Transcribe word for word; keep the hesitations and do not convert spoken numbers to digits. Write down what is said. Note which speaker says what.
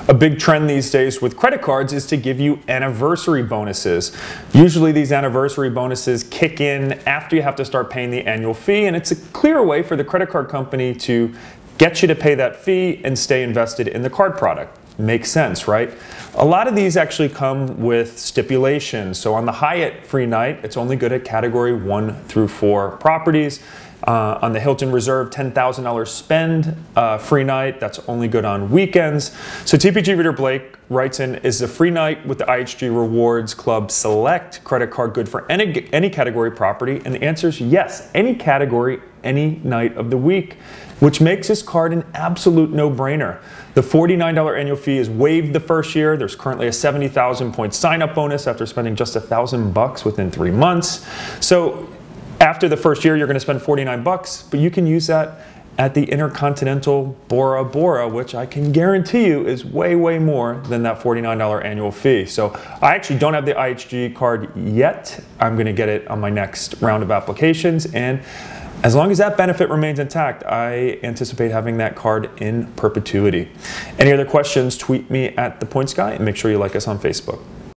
Speaker 1: A big trend these days with credit cards is to give you anniversary bonuses. Usually these anniversary bonuses kick in after you have to start paying the annual fee, and it's a clear way for the credit card company to get you to pay that fee and stay invested in the card product. Makes sense, right? A lot of these actually come with stipulations. So on the Hyatt free night, it's only good at category one through four properties. Uh, on the Hilton Reserve ten thousand dollar spend uh, free night, that's only good on weekends. So T P G Reader Blake writes in, is the free night with the I H G Rewards Club Select credit card good for any, any category property? And the answer is yes, any category, any night of the week, which makes this card an absolute no-brainer. The forty-nine dollar annual fee is waived the first year. There's currently a seventy thousand point sign-up bonus after spending just a thousand bucks within three months. So after the first year, you're going to spend forty-nine bucks, but you can use that at the Intercontinental Bora Bora, which I can guarantee you is way, way more than that forty-nine dollar annual fee. So I actually don't have the I H G card yet. I'm going to get it on my next round of applications, and as long as that benefit remains intact, I anticipate having that card in perpetuity. Any other questions, tweet me at The Points Guy, and make sure you like us on Facebook.